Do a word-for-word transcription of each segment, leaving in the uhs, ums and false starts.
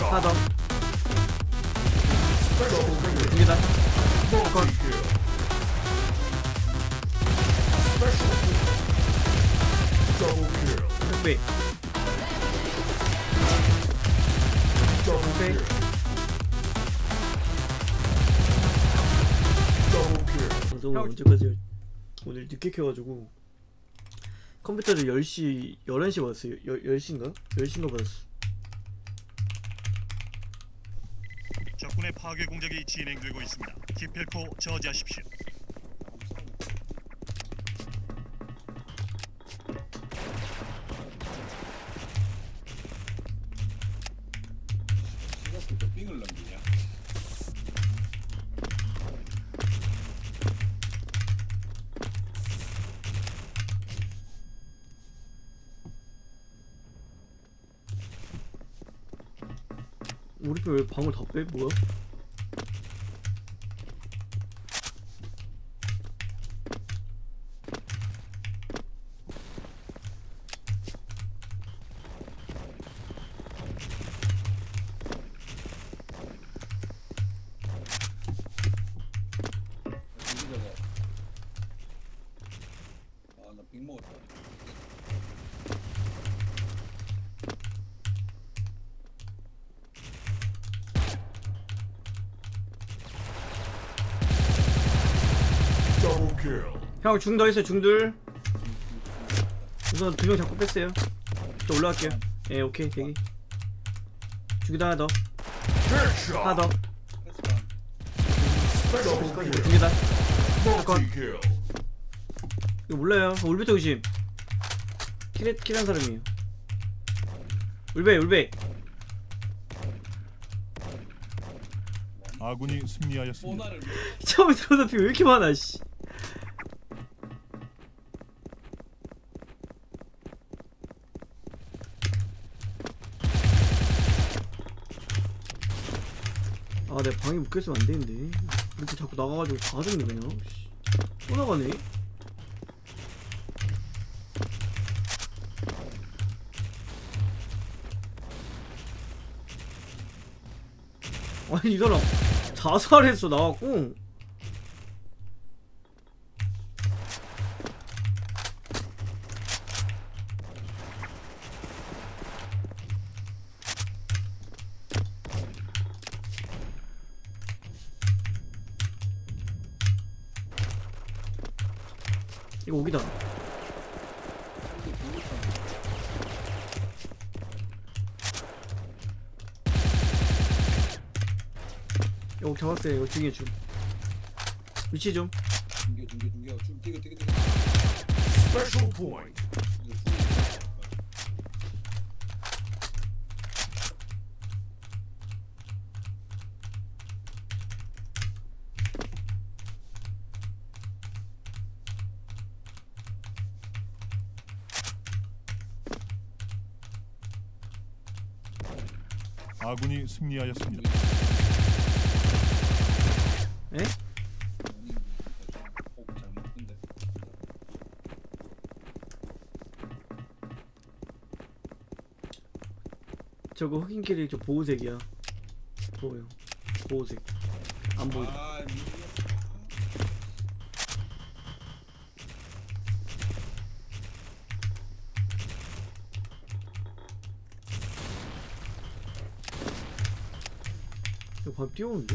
하나 더. 두 개다. 컷. 흑배. 흑배. 방송을 언제까지 오늘 늦게 켜가지고 컴퓨터를 열 시, 열한 시 받았어요. 열 시인가? 열 시인가 받았어. 적군의 파괴 공작이 진행되고 있습니다. 기필코 저지하십시오. 시각부터 빙을 넘기냐? 우리 편 왜 방을 다 빼? 뭐야? 아나 빙 먹었다. 형 중 더 있어요. 중둘. 우선 두 명 잡고 뺐어요. 저 올라갈게요. 예, 오케이 대기. 중기다 하나 더. 하나 더. 두 개다. 컷. 이거 몰라요. 울베 조심. 킬해 킬한 사람이에요. 울베 울베. 아군이 승리하였습니다. 오나를 처음에 들어오다 피 왜 이렇게 많아 씨. 아 내가 방에 묶여있으면 안되는데 이렇게 자꾸 나가가지고 다 죽네 그냥. 씨. 또 나가네. 아니 이 사람 자살했어 나왔고. 이거 오기다. 이거 잡았어요. 이거 중에 중 위치 좀. 중계 중계 중계 쭉 뛰고 뛰고 뛰고. Special point. 아군이 승리하였습니다. 에? 저거 흑인끼리 저 보호색이야. 보여. 보호색. 안 보여. 아, 이거 밥 뛰어오는데?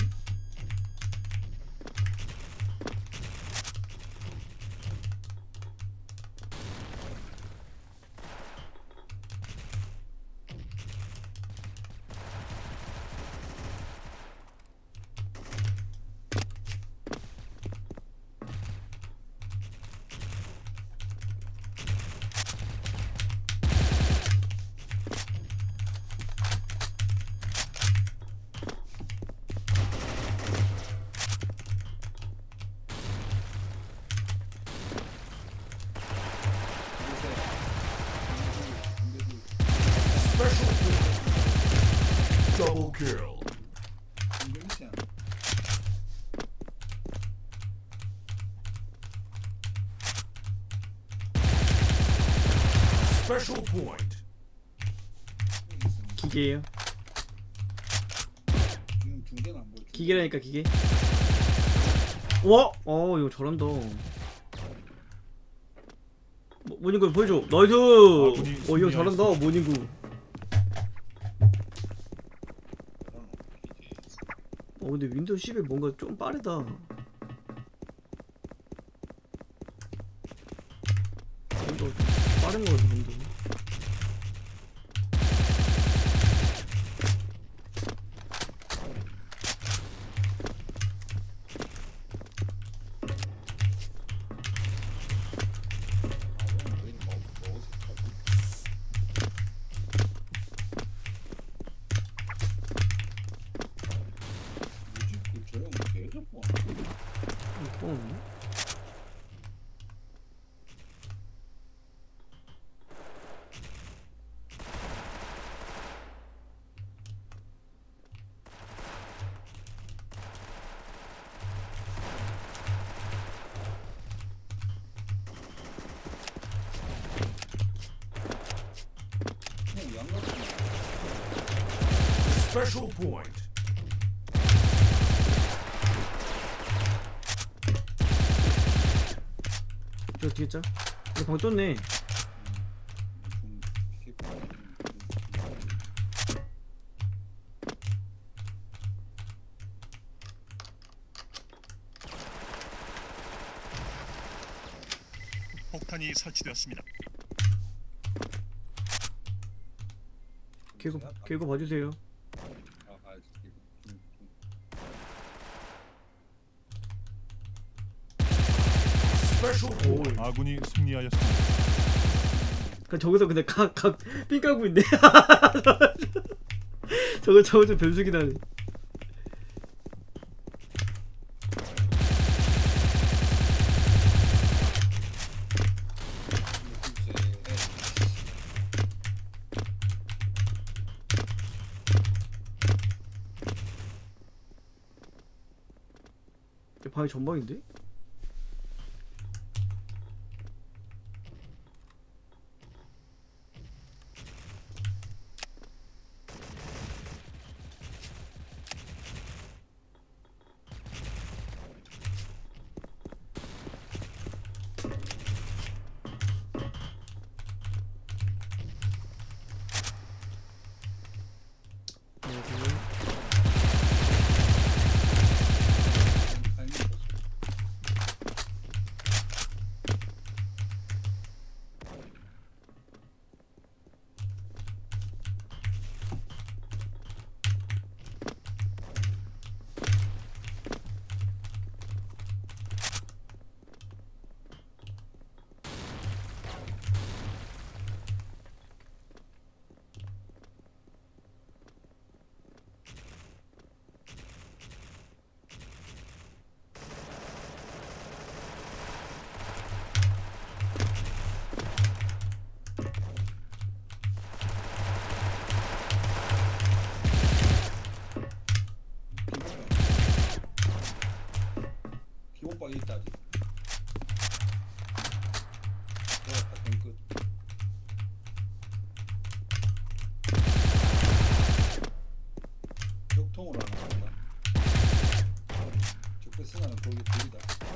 Double kill. Special point. 기계예요. 중계는 안 보여. 기계라니까 기계. 와! 어 이거 잘한다. 뭐, 모닝구 보여줘. 나이스. 어 이거 잘한다 모닝구. 어 근데 윈도우 십이 뭔가 좀 빠르다. 뭔가 빠른 거 같아 윈도우. 어. Special point. 저 뒤에 짜? 이거 방 떴네. 폭탄이 설치되었습니다. 개고 개고 봐주세요. 아, 알지. 음, 음. Special point. 아군이 승리하였습니다. 그 저기서 근데 각각삥 까고 있네. 저거 저거 좀 변수긴 하네. 방이 전방인데? 기본방에 있다 아직. 들어갔다 뱅끝. 격통으로 하나 간다. 적배 승하는 거기 둘이다.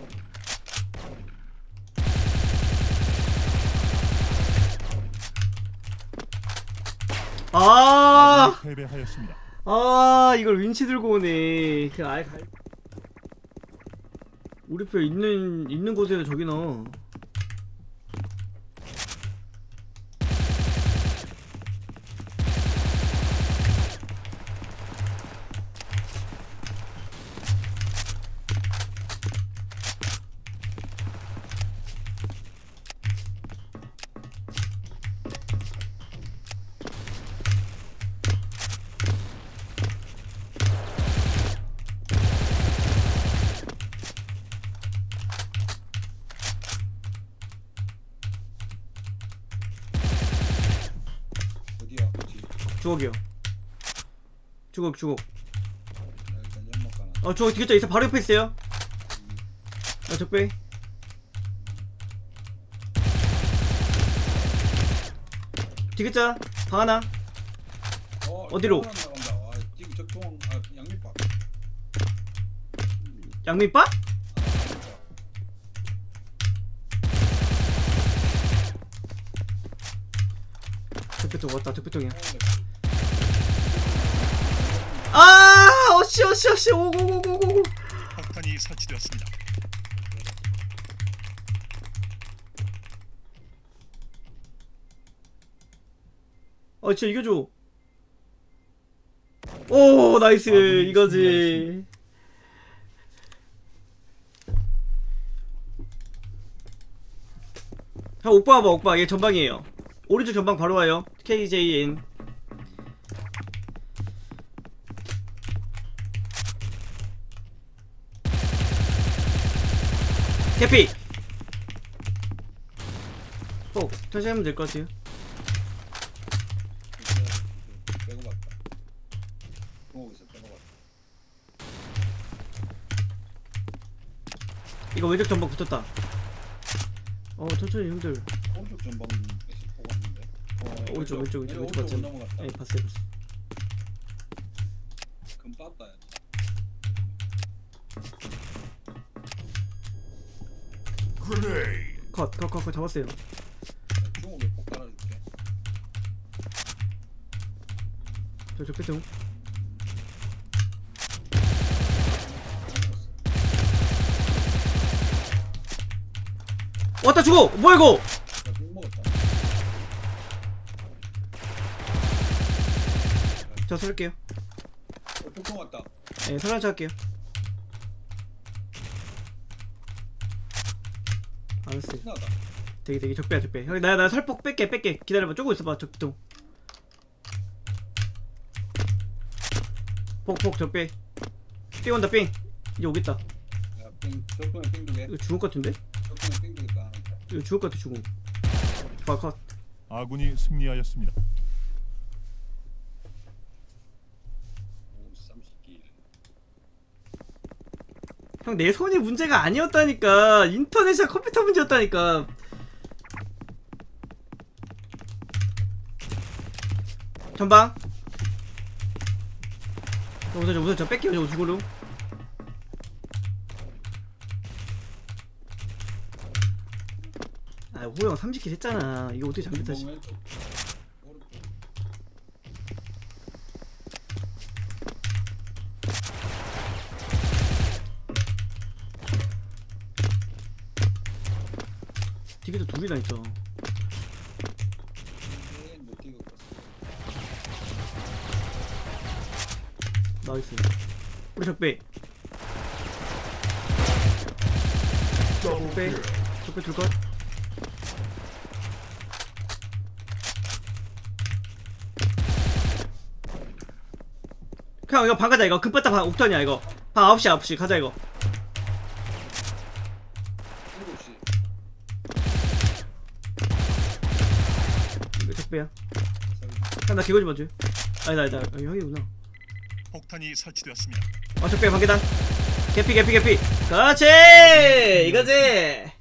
아, 아군이 패배하였습니다. 아 이걸 윈치 들고 오네. 그 아예 갈. 우리 표 있는 있는 곳에서 저기 나. 어디야? 그치? 주걱이요. 주걱 주걱. 나 일단 연막 가나. 아 주걱 디귿자 있어. 바로 옆에 있어요. 아 적배. 디귿자 방 하나. 어, 어디로? 나간다. 아, 지금 적통 아, 양립박. 양민빠? 적배통 왔다. 적배통이야. 아 어씨 어씨 어씨 오고고고고고. 폭탄이 설치되었습니다. 어 진짜 이겨줘. 오 나이스. 이거지. 형 옥방 와봐. 옥방 얘 전방이에요. 오른쪽 전방 바로 와요. 케이제이엔. 캐피. 꼭 천천히 하면 될 것 같아요. 빼고 봤다. 보고 있어. 빼고 봤다. 이거 왼쪽 전방 붙었다. 어 천천히 형들. 오른쪽 전방에서 보고 왔는데. 어, 오른쪽 왼쪽 왼쪽 왼쪽 오른쪽으로 봤죠? 넘어갔다. 네 봤어요 봤어요. 금 땄다. 야. Grenade. 컷컷컷컷 잡았어요. 중옥에 폭 깔아줄게. 저 적배통. 왔다 죽어. 뭐야 이거. 나욕 먹었다. 저 쏠게요. 어, 폭통 왔다. 네 설날차 할게요. 알았어요. 신나다. 되게 되게 적배야 적배. 형 나 나 설폭 뺄게 뺄게. 기다려봐. 쪼고 있어봐. 적배통. 폭폭 적배. 삥 온다 삥. 이제 오겠다. 야, 빙, 적통에 빙 두 개. 이거 죽을 것 같은데? 적통에 빙 두 개 까놓자. 이거 죽을 것 같아 죽음. 봐 컷. 아군이 승리하였습니다. 오, 쌈시끼. 형 내 손이 문제가 아니었다니까. 인터넷이랑 컴퓨터 문제였다니까. 전방. 저 우선 저 우선 저 뺄게요. 저 우측으로. 아 호영 삼십 킬 했잖아. 이거 어떻게 장비 탓이. 왼쪽. 오른쪽. 디게도 둘이나 있어. 에이, 못 뛰고 갔어. 나이스. 우리 적배. Double 적배. kill. 적배 둘 것. 형 이거 방 가자. 이거 금바타 방 옥턴이야 이거. 방 아홉 시 아홉 시 가자 이거. 일곱 시. 이거 적배야. 형 나 개고 좀 봐줘. 아니다 아니다. 아, 형이구나. 폭탄이 설치되었습니다. 어 적배 방 계단. 개피 개피 개피. 그렇지. 이거지.